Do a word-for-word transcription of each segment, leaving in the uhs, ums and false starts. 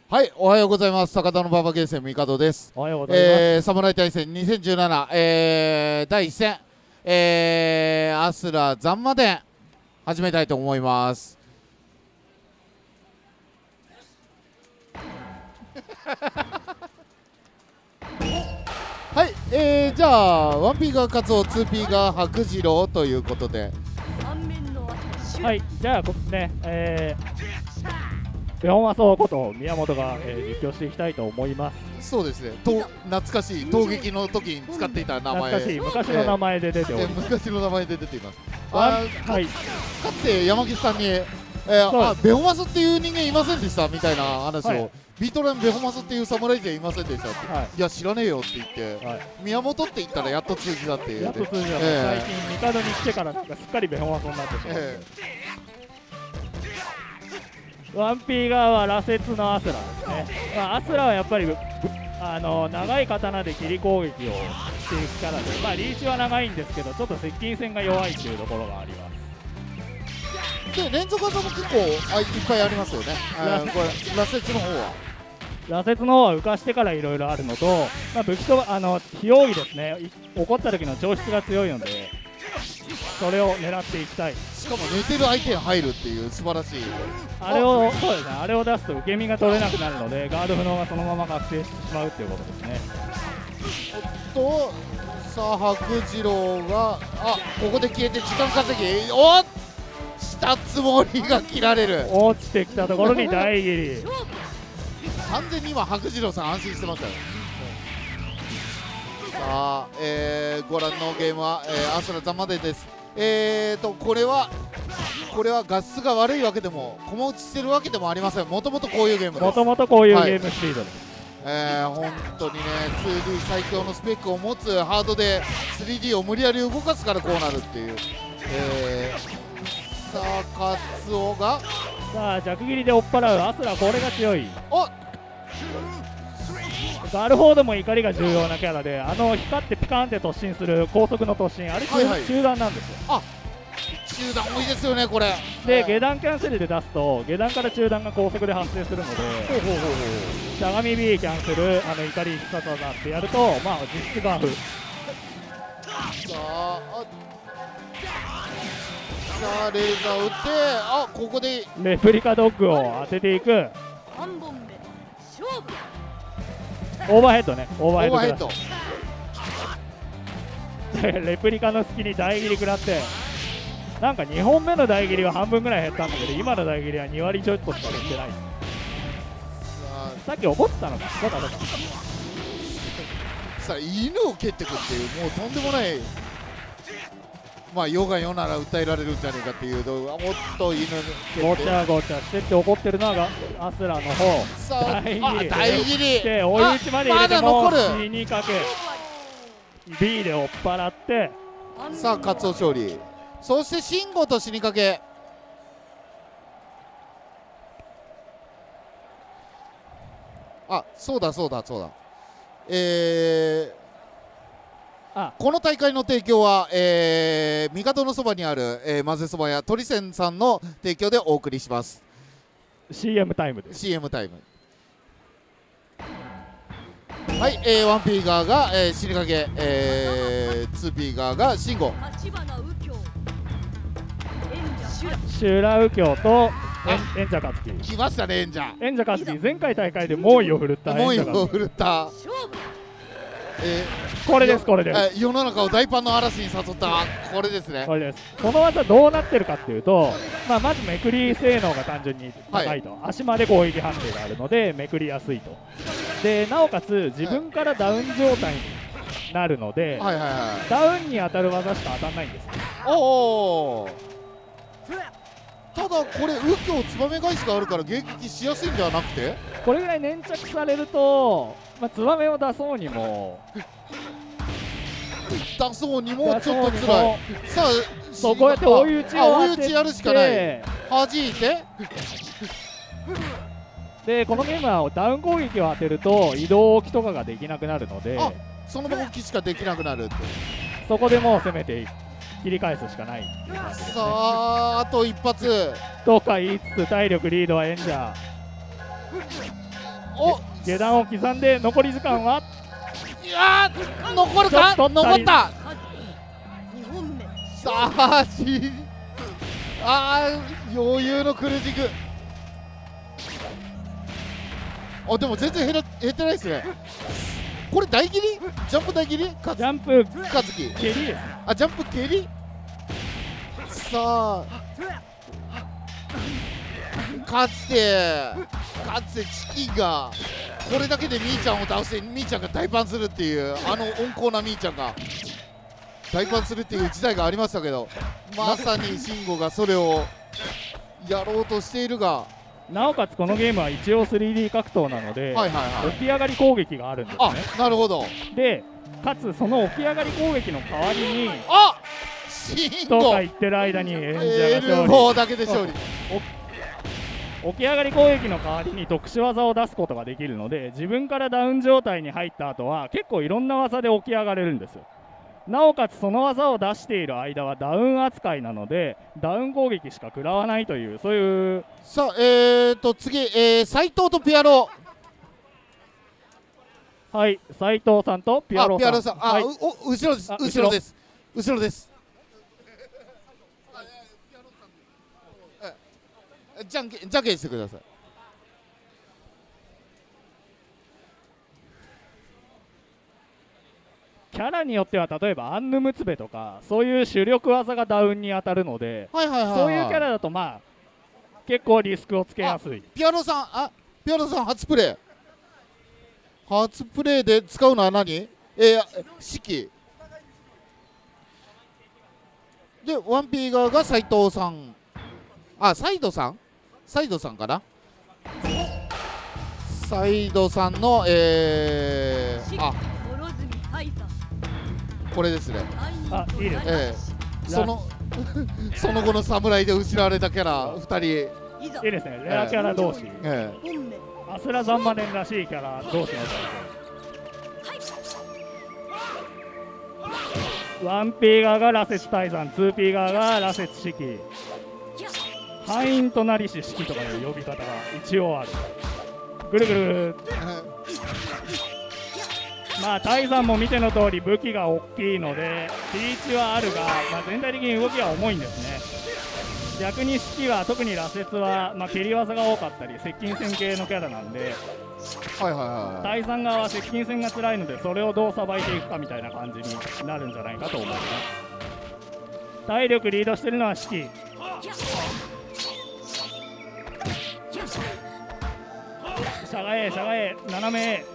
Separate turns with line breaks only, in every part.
はい、おはようございます。高田の馬場ゲーセン帝です。
おはようございます。
えー、侍大戦にせんじゅうなな、えー、だいいっ戦、えー、アスラザンマ伝始めたいと思います。はい、えー、じゃあ ワンピー がカツオ、ツーピー が白次郎ということで、
はい、じゃあこね、えー、ベホマソこと宮本が、えー、実況していきたいと思います。
そうですね、と懐かしい闘撃の時に使っていた名前、
懐かしい昔の名前で出ております、
えー、昔の名前で出ています。あ、
はい、
かつて山岸さんに、えー、あベホマスっていう人間いませんでしたみたいな話を、はい、ビートランベホマスっていう侍じゃいませんでしたって、はい、いや知らねえよって言って、はい、宮本って言ったらやっと通じたっていう、
やっと通じた、えー、最近帝に来てからなんかすっかりベホマスになってしまって、えー、ワンピー側は羅刹のアスラですね、まあ、アスラはやっぱりあの長い刀で切り攻撃をしていくからで、まあ、リーチは長いんですけどちょっと接近戦が弱いっていうところがあります。
で連続技も結構あいっぱいありますよね。これ羅刹の方は
羅刹の方は浮かしてからいろいろあるのと、まあ、武器とあの非容疑ですね、怒った時の調子が強いのでそれを狙っていきたい。
しかも寝てる相手に入るっていう素晴らしい、
あれをそうですね、あれを出すと受け身が取れなくなるのでガード不能がそのまま確定してしまうっていうことですね。
おっとさあ白次郎があここで消えて時間稼ぎ、おっ下つもりが切られる、
落ちてきたところに大切り
完全に今白次郎さん安心してましたよ。さあ、えー、ご覧のゲームは、えー、アスラザンマ伝です。えーとこれはこれは画質が悪いわけでも駒打ちしてるわけでもありません。もともとこういうゲームです。
もともとこういうゲームスピードです、
はい、えー、本当にね ツーディー 最強のスペックを持つハードで スリーディー を無理やり動かすからこうなるっていう、えー、さあカツオが
さあ弱切りで追っ払うアスラ、これが強い。
お
ガルフォードも怒りが重要なキャラで、あの光ってピカーンって突進する高速の突進、あれ、はいはい、中段なんですよ。
あ中段多いですよねこれ
で、下段キャンセルで出すと下段から中段が高速で発生するので、しゃがみ B キャンセル、あの怒り必殺技ってやると、まあ実質バフ。さ
あさあレーザーを打って、あここで
レプリカドッグを当てていく。オーバーヘッドね、オーバーヘッドレプリカの隙に大切り食らって、なんかにほんめの大切りは半分ぐらい減ったんだけど、今の大切りはに割ちょっとしか減ってない。さっき怒ってたのか、どうかどうか。
さあ犬を蹴ってくっていう、もうとんでもない、まあ世が世なら訴えられるんじゃねえかっていう動画、もっと犬
ごちゃごちゃしてって怒ってるのがアスラの方。
さあ大切り
で追い打ちまで入れても死にかけ B で追っ払って、
さあカツオ勝利。そして慎吾と死にかけ、あそうだそうだそうだ、えー、あこの大会の提供は、えー、帝のそばにある、えー、混ぜそば屋鳥仙さんの提供でお送りします。
シーエム タイムです。
シーエム タイム。はい、えー、ワンピー 側が、えー、死にかけ、えー、ツーピー 側が慎吾。
修羅右京と演者勝樹
来ましたね。演者
演者勝樹前回大会で猛威を振るった
猛威を振るった、
えー、これですこれです、
えー、世の中を大パンの嵐に誘ったこれですね。
これです。この技どうなってるかっていうと、まあ、まずめくり性能が単純に高いと、はい、足まで攻撃判定があるのでめくりやすいと。でなおかつ自分からダウン状態になるので、はいはいはい、ダウンに当たる技しか当たらないんです。
おおただこれ右京ツバメ返しがあるから迎撃しやすいんではなくて、
これぐらい粘着されると、まあ、ツバメを出そうにも
出そうにもちょっとつらい。さあ
そうこうやって追い打ちを
追い打ちやるしかない。弾いて
でこのゲームはダウン攻撃を当てると移動置きとかができなくなるので、
あそのまま置きしかできなくなるって、
そこでもう攻めていく切り返すしかない、ね、
さああと一発
とか言いつつ体力リードは演者
お
下段を刻んで残り時間は、
いやー残るか、残った。さあしあー余裕のクルージング。あでも全然減ら減ってないですね。これ大切り、ジャンプ大切り、ジ
ャンプ
カズキ
蹴りです。
あジャンプ蹴り。さあかつてかつてチキがこれだけでみーちゃんを倒してみーちゃんが大パンするっていう、あの温厚なみーちゃんが大パンするっていう時代がありましたけど、まさに慎吾がそれをやろうとしているが、
なおかつこのゲームは一応 スリーディー 格闘なので、
はいはいはい、
起き上がり攻撃があるんですね。
あなるほど。で
かつその起き上がり攻撃の代わりに、
あ慎吾
とか言ってる間に演者が
エルボーだけで勝利。
起き上がり攻撃の代わりに特殊技を出すことができるので、自分からダウン状態に入った後は結構いろんな技で起き上がれるんです。なおかつその技を出している間はダウン扱いなのでダウン攻撃しか食らわないという、そういう。
さあえーと次、えー、斉藤とピアロ。
はい、斉藤さんとピアロさん。
あピアロさん、あ、
はい、
お後ろです、後ろです、後ろです。じゃんけんじゃんけんしてください。
キャラによっては例えばアンヌムツベとかそういう主力技がダウンに当たるので、そういうキャラだとまあ結構リスクをつけやすい。
ピアノさん、あピアノさん初プレイ初プレイで使うのは何、えー、式でワンピー側が斉藤さん、あサイドさんサイドさんかな、サイドさんのえー、あこれですね。
あ、いいですね。
えー、そのその後の侍で失われたキャラふたり。い
いですね。レアキャラ同士。
え
ー、アスラザンマネンらしいキャラ同士の対戦。ワンピー側が羅刹大山、ツーピー側が羅刹式。敗因となりし式とかいう呼び方が一応ある。ぐるぐる。まあ大山も見ての通り武器が大きいのでリーチはあるが、まあ、全体的に動きは重いんですね。逆に式は特に羅刹は、まあ、蹴り技が多かったり接近戦系のキャラなんで、
はいはいはい、
大山側は接近戦が辛いのでそれをどうさばいていくかみたいな感じになるんじゃないかと思います。体力リードしてるのは式。しゃがえしゃがえ斜め A。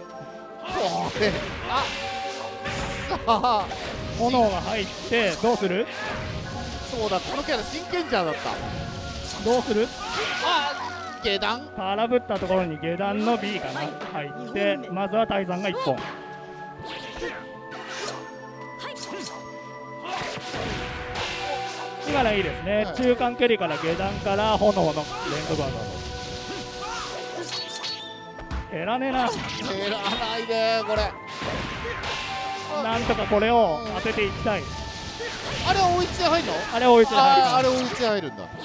あ炎が入ってどうする。
そうだ、このキャラ真剣ジャーだった。
どうする。
あ下段
空振ったところに下段の B かな入って、まずは大山がいっぽん。今のいいですね、はい、中間距離から下段から炎の連続技を減らねえな。
減らないでこれ。
なんとかこれを当てていきたい。
あれは追い打ちで入るの？
あれ追い打ちで入る。
あれ追い打ちで入るんだ。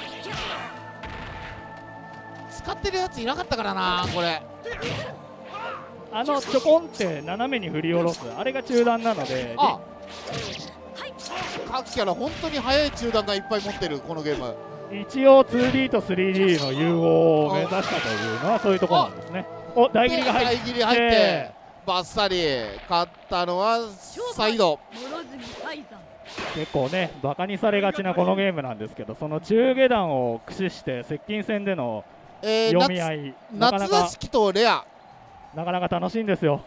使ってるやついなかったからなこれ。
あのちょこんって斜めに振り下ろすあれが中段なので。あ
各キャラ本当に速い中段がいっぱい持ってるこのゲーム。
一応 ツーディー と スリーディー の融合を目指したというのはそういうところなんですね。お大喜利が入って
大喜利入ってバッサリ勝ったのはサイド。
結構ねバカにされがちなこのゲームなんですけど、その中下段を駆使して接近戦での読み合い、
えー、なかなか夏式とレア
なかなか楽しいんですよ。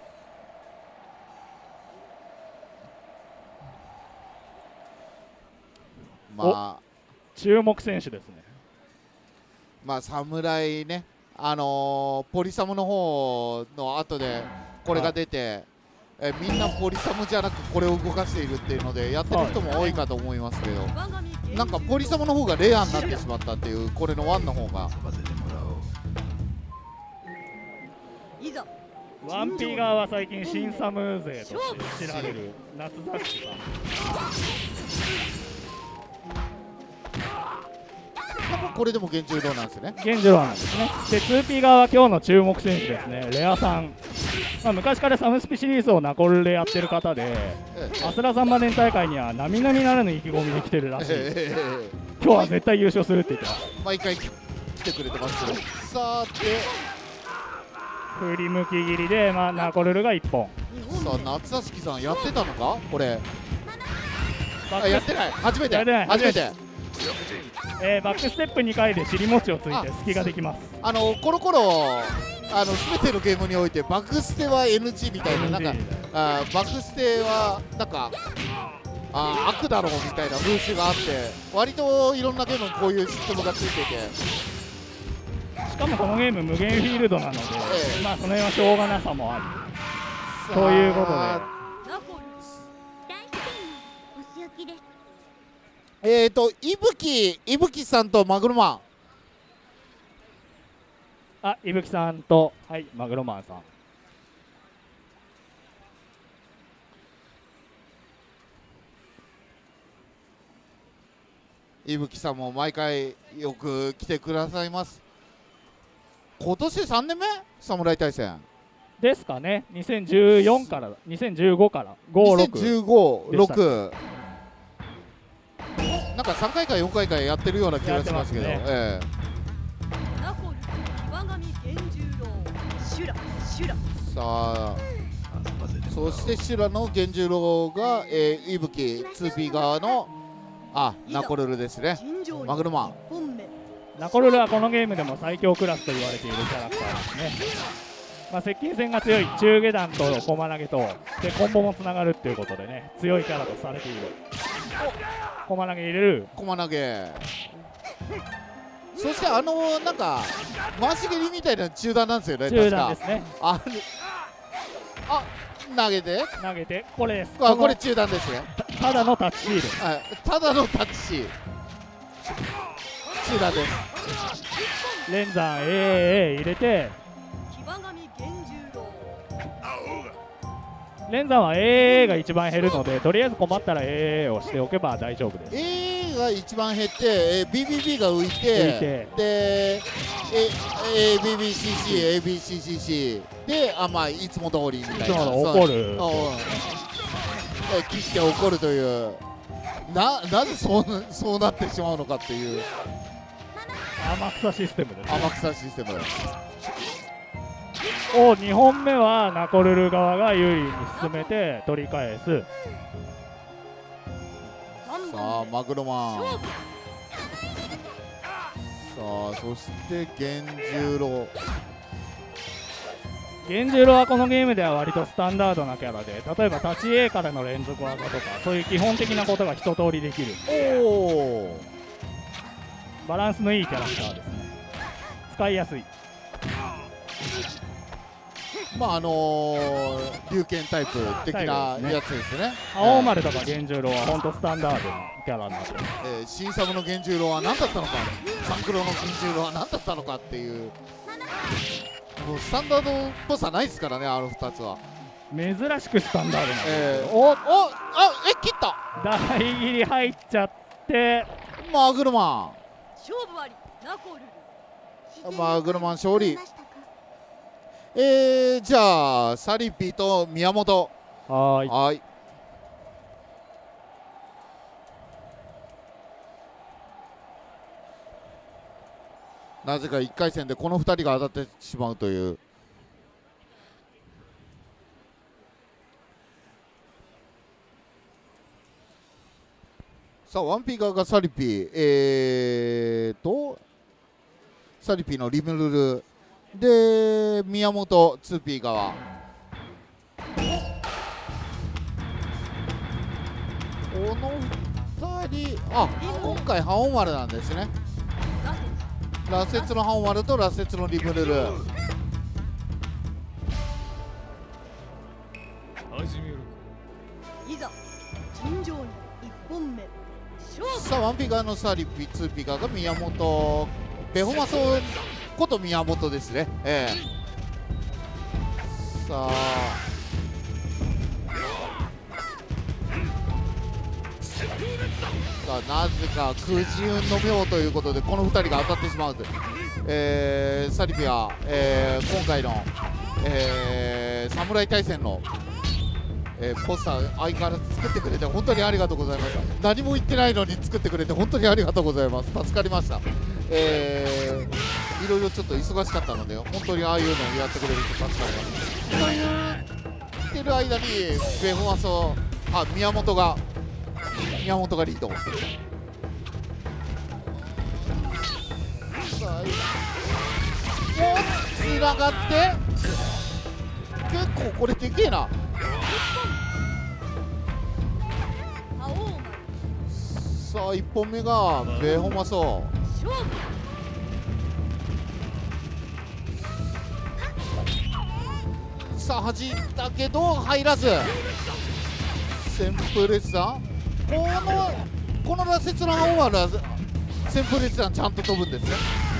まあ
注目選手ですね。
まあ侍ね、あのー、ポリサムの方の後でこれが出て、えみんなポリサムじゃなくこれを動かしているっていうのでやってる人も多いかと思いますけど、なんかポリサムの方がレアになってしまったっていう、これのワンの方が。
ワンピー側は最近新サム勢として知られる夏雑誌さん。
もこれでも現状なんですよね。
現状なんですね。で ツーピー 側は今日の注目選手ですね、レアさん、まあ、昔からサムスピシリーズをナコルでやってる方で、アスラサンマ年大会には並々ならぬ意気込みで来てるらしい、えー、今日は絶対優勝するって言ってます。
毎回来てくれてますけど、さて
振り向き切りで、まあ、ナコルルがいっぽん。
さあ夏屋敷さんやってたのかこれ。あやってない、初めて初めて、
えー、バックステップにかいで尻餅をついて隙ができます。
あのコロコロあの全てのゲームにおいてバックステは エヌジー みたいな、なんかあバックステはなんかあ悪だろうみたいな風習があって、割といろんなゲームにこういうシステムがついてて、
しかもこのゲーム無限フィールドなので、ええ、まあその辺はしょうがなさもあるということで。
えーと、いぶき、いぶきさんとマグロマン。
あ、いぶきさんと、はい、マグロマンさん。
いぶきさんも毎回よく来てくださいます。今年さんねんめ侍対戦
ですかね。にせんじゅうよんからにせんじゅうごからご、ろく。
にせんじゅうご、ろく。なんかさんかいかよんかいかやってるような気がしますけど、ねええ、さあそして修羅の源十郎が、えー、いぶき ツーピー 側のあナコルルですね。マグロマン
ナコルルはこのゲームでも最強クラスと言われているキャラクターですね。まあ、接近戦が強い中下段と駒投げとでコンボもつながるっていうことでね、強いキャラとされている。駒投げ入れる、
駒投げ、そしてあのなんか回し蹴りみたいな中段なんですよね。
中段ですね。
ああ投げて
投げてこれです。
あこれ中段ですね。
た, ただのタッチシール、
はい、ただのタッチシール中段です。
連山 エーエー 入れて、連山は エーエー が一番減るので、とりあえず困ったら エーエー をしておけば大丈夫です。
エーエー が一番減って、えー、ビービービー が浮いて、浮いてで エービービーシーシー、エービーシーシーシー で、あ、まあ、いつも通りみたいな、いつも
怒る、
切って怒るという、な, なぜそうそうなってしまうのかっていう、
天草システムです、ね、
天草システム
をにほんめはナコルル側が有利に進めて取り返す。
さあマグロマン、さあそして源十郎。
源十郎はこのゲームでは割とスタンダードなキャラで、例えば立ち A からの連続技とかそういう基本的なことが一通りできる。おー、バランスのいいキャラクターですね。使いやすい。
まああのー、龍拳タイプ的なやつですね。
青丸とか源十郎は本当スタンダードなキャラになってます。
えー、新サムの源十郎は何だったのか、サンクロの源十郎は何だったのかっていう、もうスタンダードっぽさないですからね、あのふたつは。
珍しくスタンダードなんですけど、
えー、おおあえ切った、
大切り入っちゃって
マグロマン、
勝負ありナコルル、
マグロマン勝利。えー、じゃあサリピーと宮本、
はいはい、
なぜかいっかい戦でこのふたりが当たってしまうという。さあワンピー側がサリピー、えーとサリピーのリムルルで宮本 ツーピー 側、このふたり、あ今回ハオンマルなんですね。ラセツのハオンマルとラセツのリムルル。
いざ尋常にいっぽんめ、
さあワンピー側のサリピー ツーピー 側が宮本、ベホマソこと宮本ですね。ええ、さあさあなぜかくじ運の妙ということでこのふたりが当たってしまうという、えー、サリビア、えー、今回の、えー、侍対戦の、えー、ポスター相変わらず作ってくれて本当にありがとうございました。何も言ってないのに作ってくれて本当にありがとうございます。助かりました。えー、いろいろちょっと忙しかったので本当にああいうのをやってくれると助かります。と言ってる間にベフマソあ宮本が宮本がリード。さあつながって結構これでけえな。さあいっぽんめがベホマソ。さあ弾いたけど入らず。センプレスさんこのこの羅刹の青はセンプレスさんちゃんと飛ぶんですね。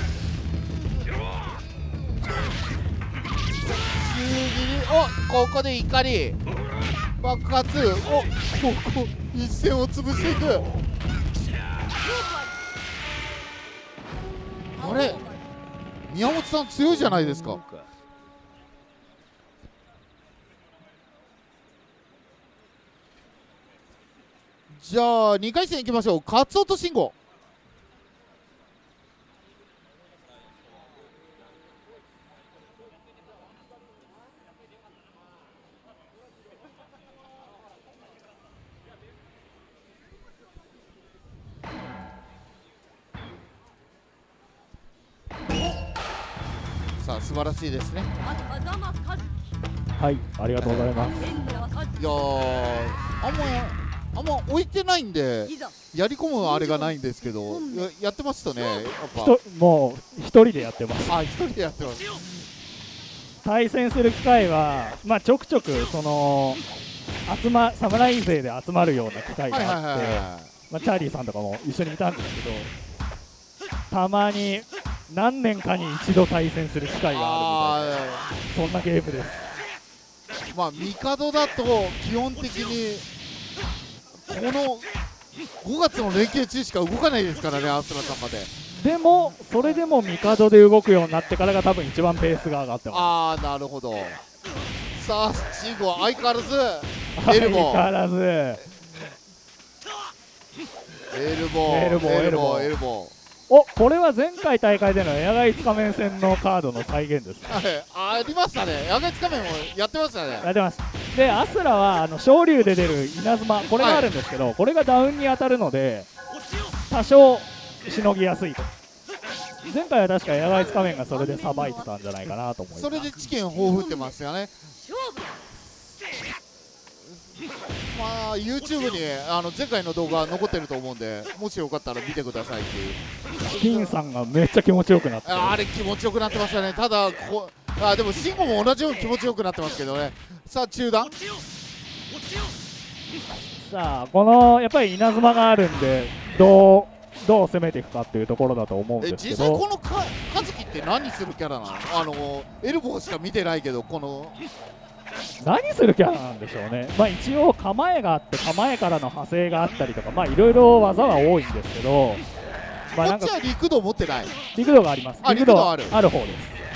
急切りおここで怒り爆発おここ一線を潰していく。あれ宮本さん強いじゃないですか。じゃあにかい戦いきましょう。カツオと慎吾。さあ素晴らしいですね。
はい、ありがとうございます。
いやーあんまあんま置いてないんでやり込むあれがないんですけど や, やってますとねやっぱ
もう一人でやってます。
あ一人でやってます。
対戦する機会は、まあ、ちょくちょくその集ま侍勢で集まるような機会があってチャーリーさんとかも一緒にいたんですけどたまに何年かに一度対戦する機会があるみたいなそんなゲームです。
まあ帝だと基本的にこのごがつの連携中しか動かないですからねアスラさんまで。
でもそれでも帝で動くようになってからが多分一番ペースが上がってます。
ああなるほど。さあ慎吾は相変わらずエルボー
相変わらず
エルボー
エルボー
エルボーエルボー
おこれは前回大会でのエアガイツ仮面戦のカードの再現です、ね、
はい、ありましたね。エアガイツ仮面もやってましたね。
やってます。でアスラはあの昇竜で出る稲妻これがあるんですけど、はい、これがダウンに当たるので多少しのぎやすいと。前回は確かエアガイツ仮面がそれでさばいてたんじゃないかなと思います。
それで知見豊富ってますよね。まあ YouTube にあの前回の動画残ってると思うんでもしよかったら見てくださいっていう。
金さんがめっちゃ気持ちよくなってる。
あれ気持ちよくなってましたね。ただこあでも慎吾も同じように気持ちよくなってますけどね。さあ中段
さあこのやっぱり稲妻があるんでどうどう攻めていくかっていうところだと思うんですけど、
実際このか和樹って何するキャラなの？あのエルボーしか見てないけどこの
何するキャラなんでしょうね。まあ一応構えがあって構えからの派生があったりとかまあいろいろ技は多いんですけど、
まあ、なんかこっちは陸道持ってない。
陸道があります。
あ陸道ある
ある方です。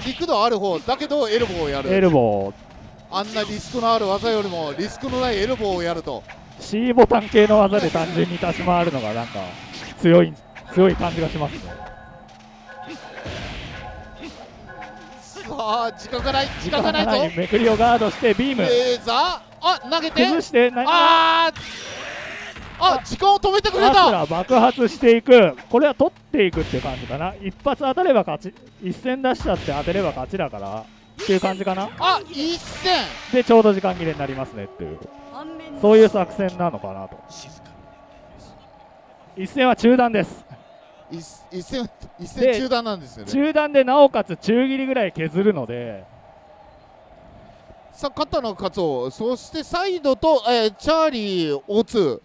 陸道ある方だけどエルボーをやる。
エルボー
あんなリスクのある技よりもリスクのないエルボーをやると
C ボタン系の技で単純に立ち回るのがなんか強い強い感じがしますね。
さあ時間がない時間がないぞ。
めくりをガードしてビーム
レーザーあ投げて
崩して
ああ時間を止めてくれた。
アスラ爆発していく。これは取っていくっていう感じかな。一発当たれば勝ち一戦出しちゃって当てれば勝ちだからっていう感じかな。
あ一戦
でちょうど時間切れになりますねっていうそういう作戦なのかなと。一戦は中断です。
一一戦一戦中断なんですよね。
中断でなおかつ中切りぐらい削るので
さあ勝ったのはカツオそしてサイドと、えー、チャーリー オーツー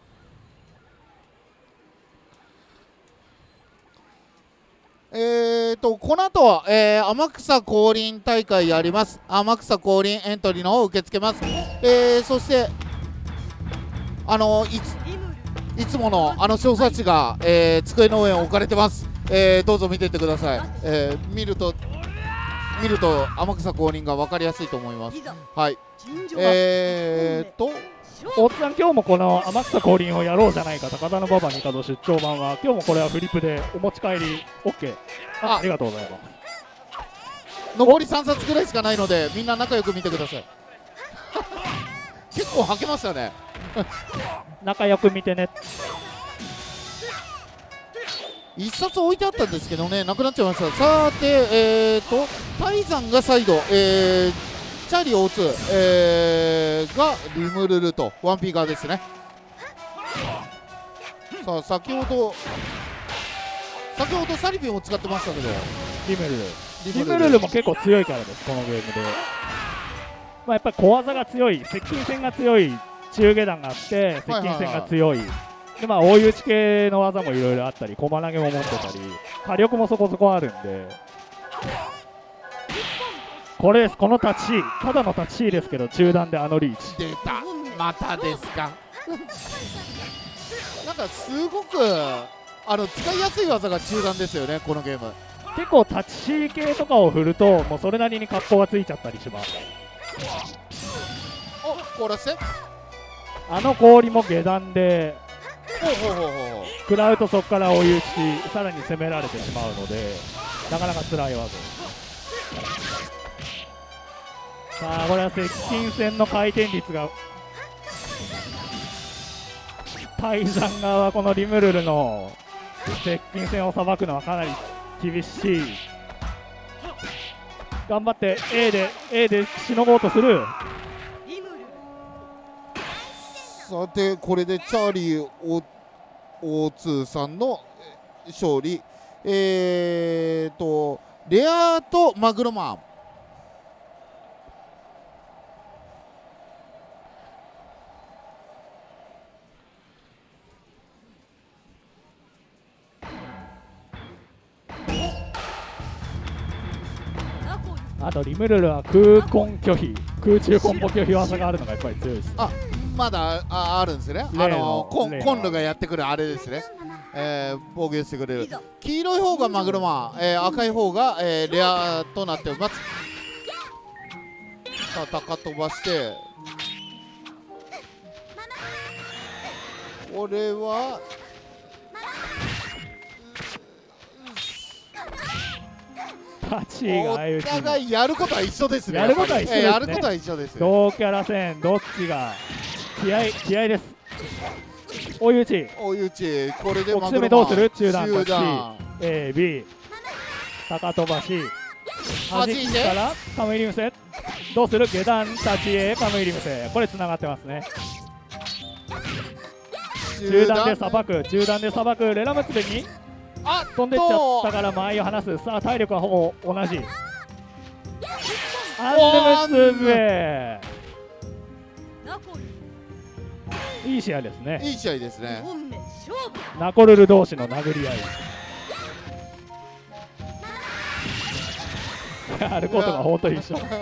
えー、っとこの後は、えー、天草降臨大会やります。天草降臨エントリーの方を受け付けます。えー、そしてあのいついつものあの小冊子が、えー、机の上に置かれてます。えー、どうぞ見てってください。えー、見ると見ると天草降臨が分かりやすいと思います。はい。えーっと
大津さん、今日もこの天草降臨をやろうじゃないか、高田馬場にかど出張版は、今日もこれはフリップでお持ち帰り OK。あ、ありがとうございます。
残りさんさつぐらいしかないので、みんな仲良く見てください。結構はけましたね。
仲良く見てね。
一冊置いてあったんですけどね、なくなっちゃいました。さて、えーと泰山がサイド、えー、チャーリー オーツー、えー、がリムルルとワンピー側ですね。さあ先ほど先ほどサリビンを使ってましたけど、
リムルルリムルルも結構強いからです、このゲームで。まあ、やっぱり小技が強い、接近戦が強い中下段があって、接近戦が強い、でまあ大打ち系の技もいろいろあったり、駒投げも持ってたり、火力もそこそこあるんで、これです、この立ち、ただの立ちですけど、中段であのリーチ。
出た、またですか。なんかすごくあの使いやすい技が中段ですよね、このゲーム。
結構立ち系とかを振ると、もうそれなりに格好がついちゃったりします。
お、凍らせ
あの氷も下段で
ほうほうほうほう
食らうとそこから追い打ち、さらに攻められてしまうので、なかなか辛い技です。さあこれは接近戦の回転率が、泰山側はこのリムルルの接近戦をさばくのはかなり厳しい。頑張って A で A でしのごうとする。
さてこれでチャーリー オーツー さんの勝利。えーとレアとマグロマン、
あとリムルルは空コン拒否、空中コンボ拒否技があるのがやっぱり強いです、ね。
あ、まだ あ, あるんですね。あのコンコンルがやってくるあれですね。えー、防御してくれる。黄色い方がマグロマン、えー、赤い方が、えー、レアとなっております。さあ高飛ばして、これはお互いやることは一緒ですね。
やることは一緒ですね。
やることは一緒です。
同キャラ戦どっちが気合い気合いです。追い打ち
追い打ち、これで
マグロマン攻めどうする？中段立ち A、B 高飛ばし弾きからカムイリムセどうする？下段立ち A カムイリムセ、これつながってますね。中段でさばく中段でさばくレラムツベにあ飛んでっちゃったから間合いを離す。さあ体力はほぼ同じ。アンデムツベいい試合ですね。
いい試合ですね。
ナコルル同士の殴り合い。やることが本当に一緒。本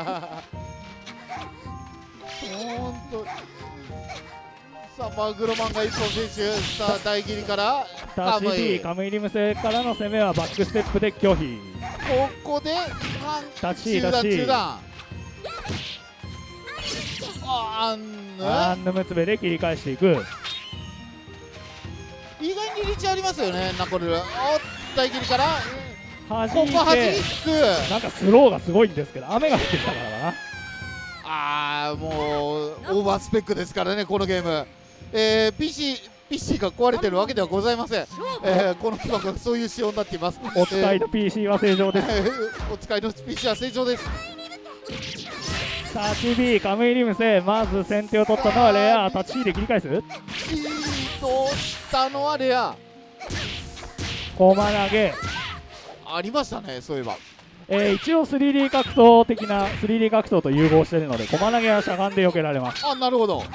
当。さあマグロマンが一本選手、さあ大切りから
カムイカムイリムセからの攻めはバックステップで拒否。
ここで
立ち
中段中段
アンヌムツベで切り返していく。
意外にリーチありますよね、ナコルル。お大切りから
はじいて、
ここはじく。
なんかスローがすごいんですけど雨が降ってきたからな。
ああもうオーバースペックですからねこのゲーム。えー、ピーシー ピーシー が壊れてるわけではございません。えー、この企画はそういう仕様になっています。
お使いの ピーシー は正常です。
えー、お使いの ピーシー は正常です。
タッチ B カムイリムセ、まず先手を取ったのはレア。タッチ C で切り返す。
リードしたのはレア。
駒投げ
ありましたね、そういえば。
えー、一応 スリーディー 格闘的な スリーディー 格闘と融合しているので駒投げはしゃがんで避けられます。
あ、なるほど。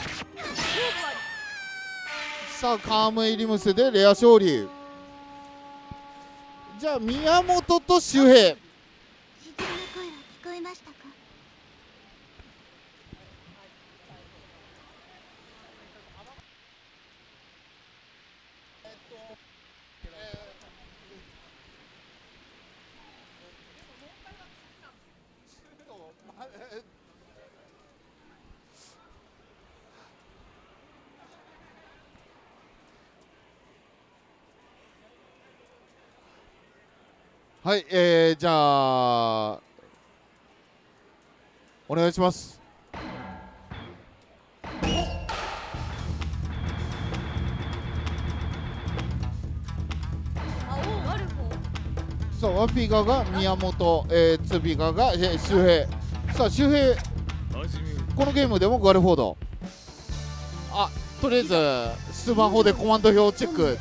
さあカムイリムスでレア勝利じゃあ宮本と周平。
自分の声は聞こえましたか？
はい、えー、じゃあお願いします。さあワンピー側が宮本、えー、ツーピー側が、えー、周平。さあ周平、このゲームでもガルフォード。あ、とりあえずスマホでコマンド表チェック。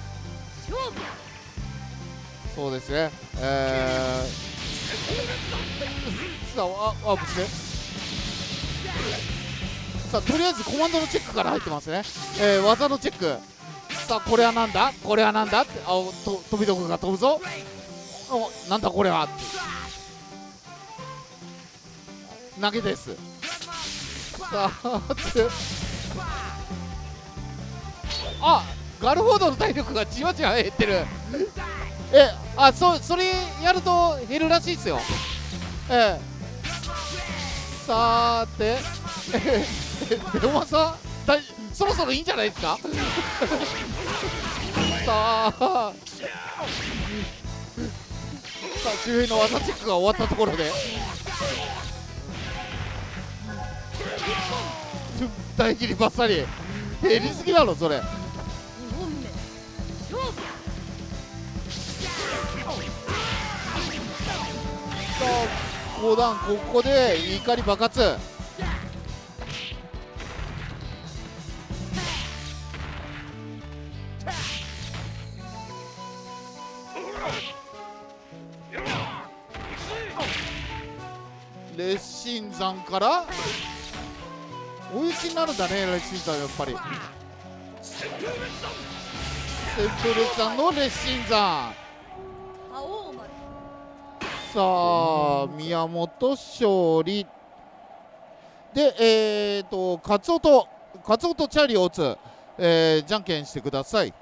そうですね、えー、さあワープして、さあとりあえずコマンドのチェックから入ってますね、えー、技のチェック。さあこれはなんだこれはなんだって、あと飛び道具が飛ぶぞ。おなんだこれはって投げです。さああガルフォードの体力がじわじわ減ってる。えあそそれやると減るらしいですよ。ええさーてレオマさんだいそろそろいいんじゃないですかさあさあ周辺の技チェックが終わったところで大切りバッサリ減りすぎだろそれ。さあご段ここで怒り爆発。烈心山から追い打ちになるんだね。烈心山やっぱり旋風烈山の烈心山。さあ宮本勝利で、えーとカツオとカツオとチャーリーを打つ、えー、じゃんけんしてください。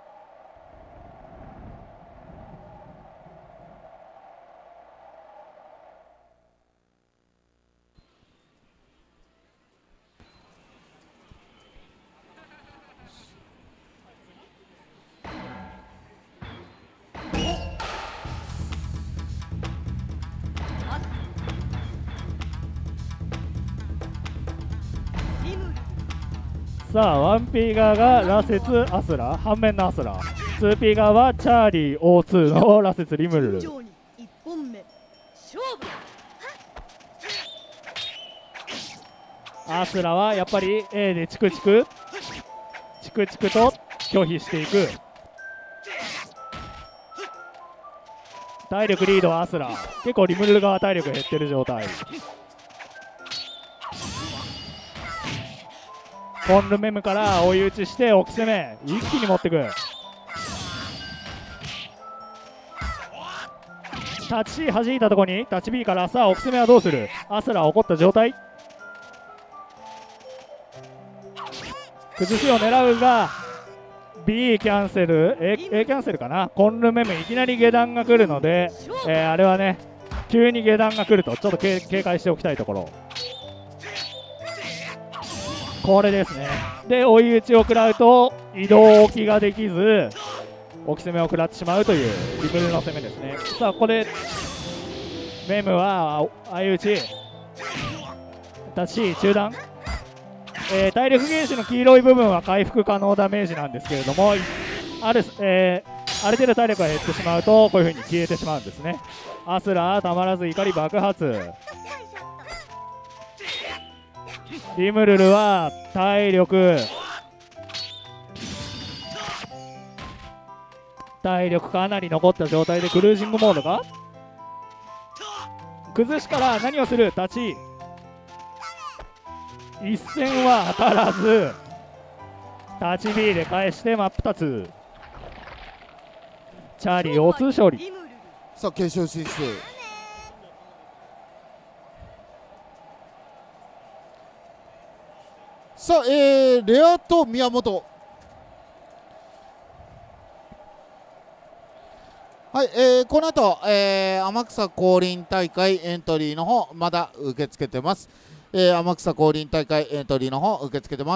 さあ ワンピー 側がラセツアスラ、反面のアスラ。 ツーピー 側はチャーリー オーツー のラセツリムルル。アスラはやっぱり A でチクチクチクチクと拒否していく。体力リードはアスラ。結構リムルル側体力減ってる状態。コンルメムから追い打ちして置き攻め一気に持ってく。タッチ C 弾いたところにタッチ B からさあ置き攻めはどうする。アスラ怒った状態。崩しを狙うが B キャンセル A, A キャンセルかな。コンルメムいきなり下段が来るので、えー、あれはね急に下段が来るとちょっと警戒しておきたいところ。これですね。で追い打ちを食らうと移動置きができず置き攻めを食らってしまうというリムルの攻めですね。さあここでメムは相打ちタッチ C 中段、えー、体力ゲージの黄色い部分は回復可能ダメージなんですけれども、ある、えー、ある程度体力が減ってしまうとこういう風に消えてしまうんですね。アスラたまらず怒り爆発。リムルルは体力体力かなり残った状態でクルージングモードが崩しから何をする。立ち一戦は当たらず立ち B で返して真っ二つ。チャーリーオーツー勝利。
さあ決勝進出。さあ、えー、レアと宮本。はい、えー、この後、えー、天草降臨大会エントリーの方まだ受け付けてます。えー、天草降臨大会エントリーの方受け付けてます。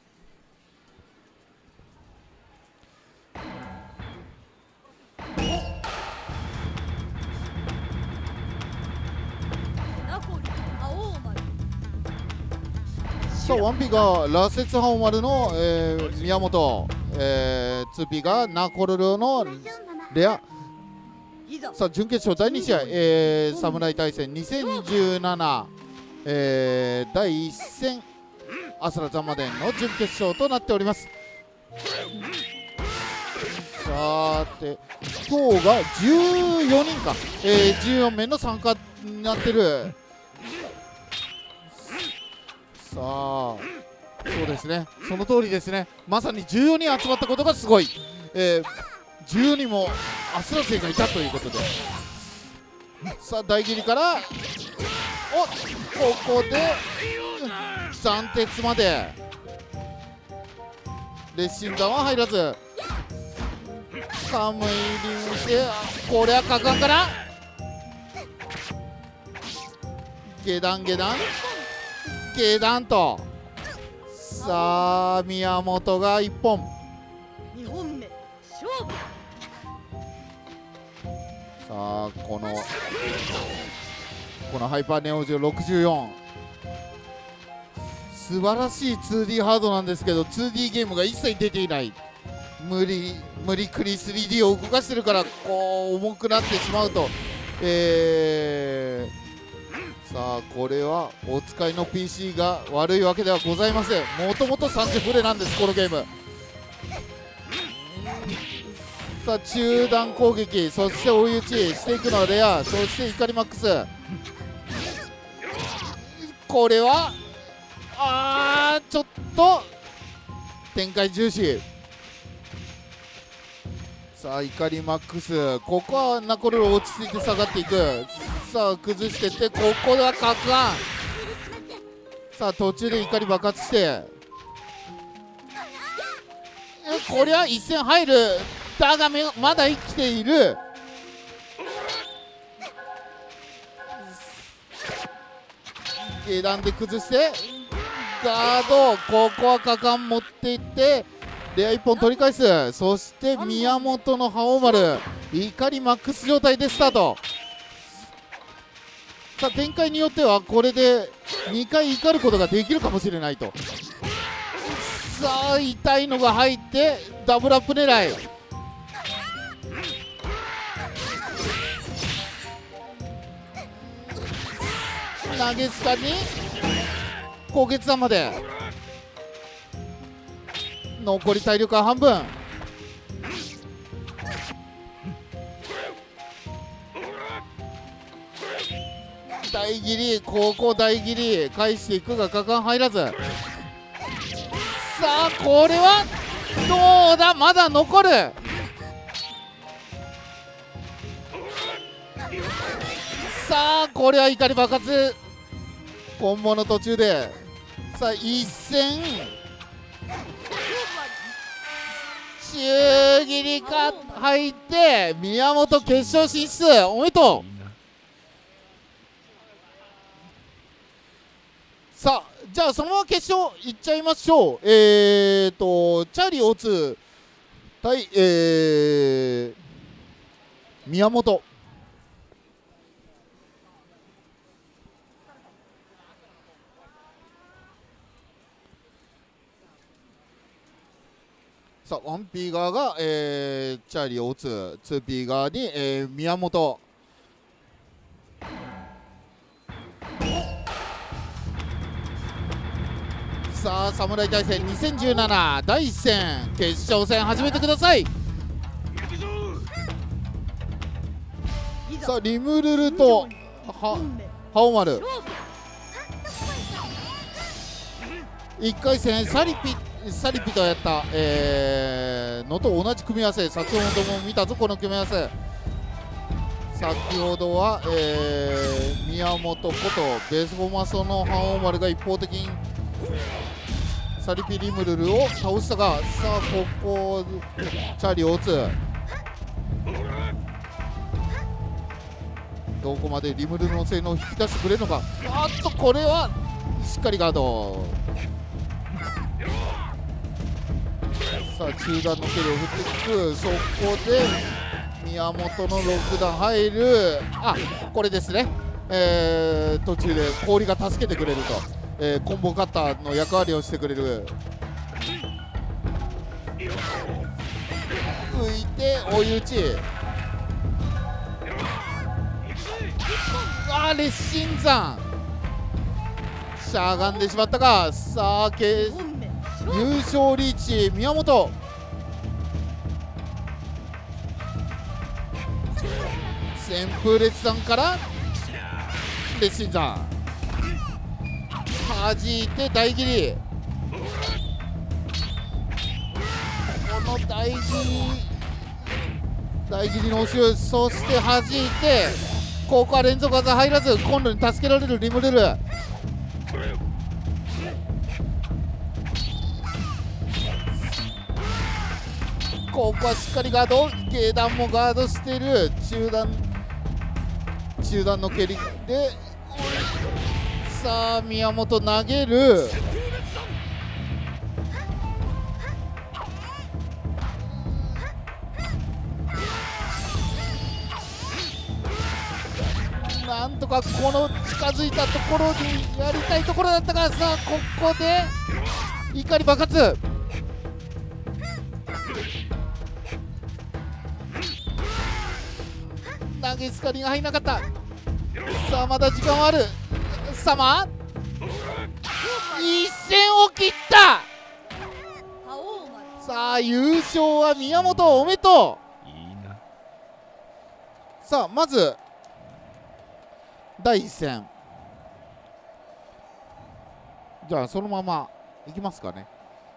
さあ ワンピー が羅刹ハ丸の、えー、宮本、えー、ツーピー がナコルルのレア。さあ準決勝だいに試合、えー、侍対戦にせんじゅうなな、えー、だいいっ戦アスラザンマデンの準決勝となっております。さて今日がじゅうよにんか、えー、じゅうよんめいの参加になってる。さあそうですね、その通りですね。まさにじゅうよにん集まったことがすごい、えー、じゅうよにんもアスラ勢がいたということで、さあ大切りからおここで斬鉄まで列心弾は入らず、カムイリンしてこれは果敢から下段下段下段と、さあ宮本がいっぽん。
にほんめ勝負。
さあこのこのハイパーネオジオろくじゅうよん、素晴らしい ツーディー ハードなんですけど ツーディー ゲームが一切出ていない。無理無理くり スリーディー を動かしてるからこう重くなってしまうと、えー、さあこれはお使いの ピーシー が悪いわけではございません。もともとさんじゅうフレなんですこのゲーム。さあ中段攻撃、そして追い打ちしていくのはレア、そして怒りマックス。これはあーちょっと展開重視。さあ怒りマックス、ここはナコルル落ち着いて下がっていく。さあ崩していって、ここではカクアン。さあ途中で怒り爆発して、これは一戦入る。だがまだ生きている。下段で崩してガード、ここは果敢持っていってレアいっぽん取り返す。そして宮本の覇王丸怒りマックス状態でスタート。さあ展開によってはこれでにかい怒ることができるかもしれないと。さあ痛いのが入ってダブルアップ狙い。投げスカに高血弾まで残り体力は半分。大切り、ここ大切り返していくが果敢入らず。さあこれはどうだ、まだ残る。さあこれは怒り爆発、コンボの途中で。さあ一戦中切りか入って宮本決勝進出おめでとう。さあじゃあそのまま決勝いっちゃいましょう。えーとチャーリー オーツー 対、えー、宮本。さあ ワンピー 側が、えー、チャーリー オーツー、ツーピー 側に、えー、宮本。さあ侍対戦にせんじゅうななだいいっ戦決勝戦始めてください。さあリムルルとはハオマル。いっかい戦サリピサリピとやった、えー、のと同じ組み合わせ。先ほども見たぞこの組み合わせ。 先ほどは、えー、宮本ことベースボマソの覇王丸が一方的にサリピリムルルを倒したが、さあここチャーリーを打つ。どこまでリムルルの性能を引き出してくれるのか。あっとこれはしっかりガード。さあ中段の距離を振っていく。そこで宮本のロックダウン入る。あ、これですね、えー、途中で氷が助けてくれると、えー、コンボカッターの役割をしてくれる。浮いて追い打ち。あー、列心山しゃがんでしまったが、さあけ優勝リーチ宮本。旋風列山から列心山はじいて大切り。この大切り大切りの押し、そしてはじいて、ここは連続技入らず今度に助けられるリムルル。ここはしっかりガード、下段もガードしている。中段中段の蹴りで、さあ宮本投げる。なんとかこの近づいたところにやりたいところだったが、さあここで怒り爆発。投げスカリが入らなかった。さあまだ時間はある。サマー一線を切った。さあ優勝は宮本、おめでとう。いいな。さあまずだいいっ戦、じゃあそのままいきますかね。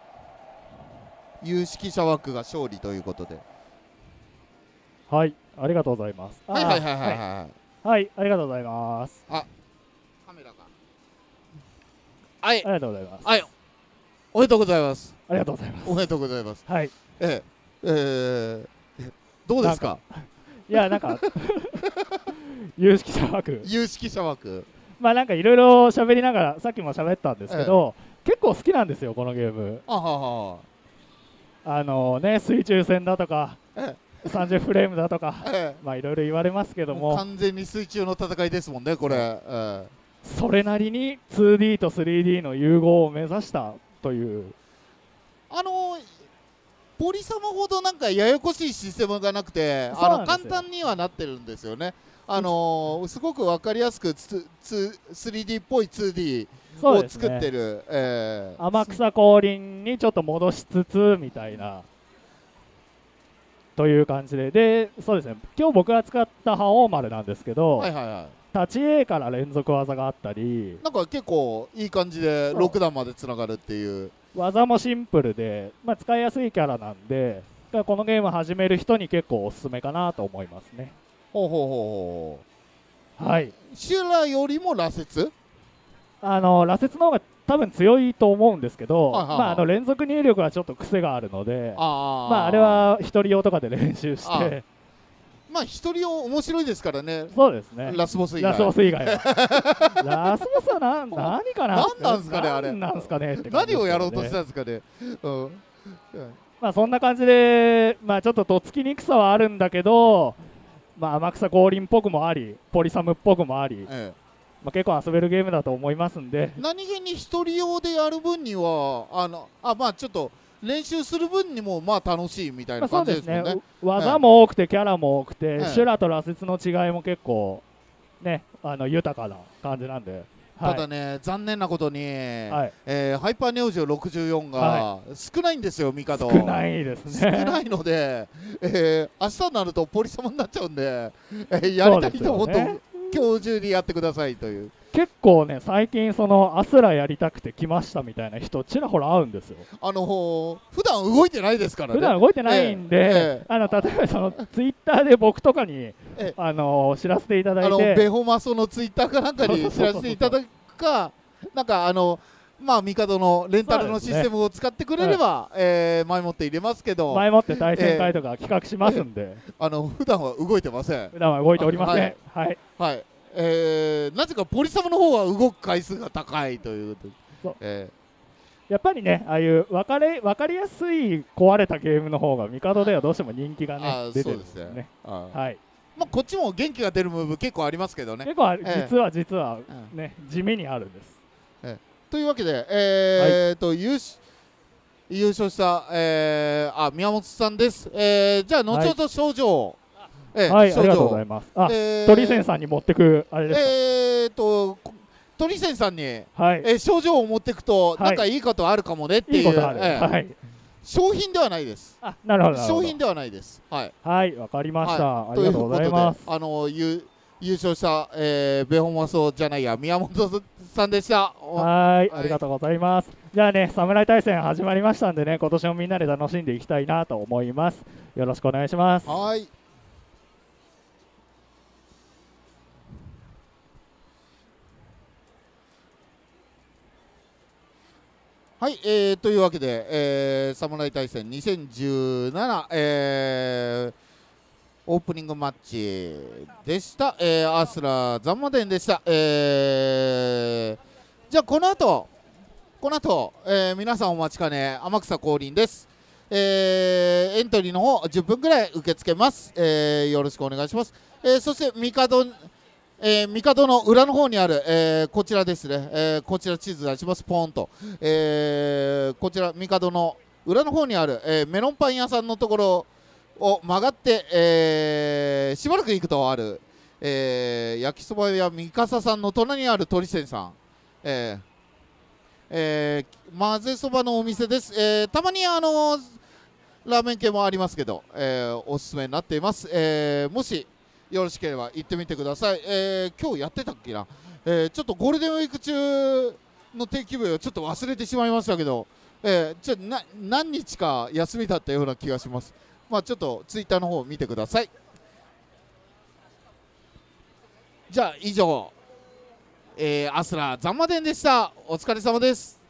有識者枠が勝利ということで。
はい、ありがとうございます。
はいはいはいはいはいはい、
はい、ありがとうございます。
あ、カメラが、はい、
ありがとうございます。
はい、おめでとうございます。
ありがとうございます。
おめでとうございます。
はい、
えええー、どうですか。
いやなんか有識者枠
有識者枠、
まあなんかいろいろ喋りながらさっきも喋ったんですけど、ええ、結構好きなんですよこのゲーム。
あはは、
あのね、水中戦だとか、ええ、さんじゅうフレームだとか、
ええ、
まあいろいろ言われますけども、
完全に水中の戦いですもんねこれ、ええ、
それなりに ツーディー と スリーディー の融合を目指したという。
あのポリ様ほどなんかややこしいシステムがなくて、あの簡単にはなってるんですよね。あのー、すごく分かりやすく スリーディー っぽい ツーディー を作ってる、ね、えー、
天草降臨にちょっと戻しつつみたいなという感じで、でそうですね、今日僕が使った覇王丸なんですけど、はいはいはい、立ち A から連続技があったり、
なんか結構いい感じでろく段までつながるっていう、
技もシンプルで、まあ、使いやすいキャラなんで、このゲーム始める人に結構おすすめかなと思いますね。
ほうほうほ
うほう、はい、
修羅よりも羅刹、
あの羅刹の方が多分強いと思うんですけど、はいはいはい、まあ、あの連続入力はちょっと癖があるので、あ、まあ、あれは一人用とかで練習して、
まあ一人用面白いですからね。
そうですね、
ラスボス以外、
ラスボス以外はラスボスはな何かな、
何なんですかねあれ、
何なんですかねって、
何をやろうとしたんですかね、うん、
まあそんな感じで、まあちょっととっつきにくさはあるんだけど、まあ天草降臨っぽくもあり、ポリサムっぽくもあり、ええ、まあ結構遊べるゲームだと思いますんで、
何気に一人用でやる分にはあのあまあちょっと練習する分にもまあ楽しいみたいな感じですね。まあ、そうですね、
技も多くてキャラも多くて、ええ、修羅と羅刹の違いも結構ね、あの豊かな感じなんで。
ただね、はい、残念なことに、はい、えー、ハイパーネオジオろくじゅうよんが少ないんですよ、ミカド。
少ないですね。
少ないので、えー、明日になるとポリ様になっちゃうんで、えー、やりたい人も本当、ね、今日中にやってくださいという。
結構ね最近そのアスラやりたくて来ましたみたいな人ちらほら会うんですよ。
あのー、普段動いてないですからね。
普段動いてないんで、ええええ、あの例えばそのツイッターで僕とかに、ええ、あの知らせていただいて、あの
ベホマソのツイッターかなんかに知らせていただくか、なんかあのまあ帝のレンタルのシステムを使ってくれれば、ねえー、前もって入れますけど、
前もって対戦会とか企画しますんで、えー、
あの普段は動いてません。
普段は動いておりません。はい、
はいはい、えー、なぜかポリサムの方は動く回数が高いということで、え
ー、やっぱりねああいう分かれ分かりやすい壊れたゲームの方が帝ではどうしても人気がね出てるんですよね。はい。
まあこっちも元気が出るムーブ結構ありますけどね。
結構あ、えー、実は実はね、うん、地味にあるんです。
えーというわけで、えーと、はい、優, 優勝した、えー、あ宮本さんです。えー、じゃあ、後ほど賞状を、
はい、えー、はい、ありがとうございます。あ、えー、鳥仙さんに持ってく、あれですか。
えーと、鳥仙さんに、はい、えー、賞状を持っていくと、はい、なんかいいことあるかもねっていう、いいことある、えー、はい、商品ではないです。
あ、なるほど。
商品ではないです。はい、
はい、わかりました、はい。ありがとうございます。
あの優優勝した、えー、ベホマソじゃないや宮本さんでした。
はい、ありがとうございます。じゃあね、侍対戦始まりましたんでね、今年もみんなで楽しんでいきたいなと思います。よろしくお願いします。
はい。はい、えー、というわけで、えー、侍対戦にせんじゅうなな、えー、オープニングマッチでした。えー、アースラーザンマデンでした。えー、じゃあこの後この後、えー、皆さんお待ちかね天草降臨です。えー、エントリーの方じゅっぷんぐらい受け付けます。えー、よろしくお願いします。えー、そして帝、えー、帝の裏の方にある、えー、こちらですね、えー、こちら地図出します。ポーンと、えー、こちら帝の裏の方にある、えー、メロンパン屋さんのところを曲がって、えー、しばらく行くとある、えー、焼きそば屋三笠さんの隣にある鳥仙さん、えーえー、混ぜそばのお店です。えー、たまにあのー、ラーメン系もありますけど、えー、おすすめになっています。えー、もしよろしければ行ってみてください。えー、今日やってたっけな、えー、ちょっとゴールデンウィーク中の定休日をちょっと忘れてしまいましたけど、えー、ちょな何日か休みだったような気がします。まあちょっとツイッターの方を見てください。じゃあ以上、えー、アスラーザンマデンでした。お疲れ様です。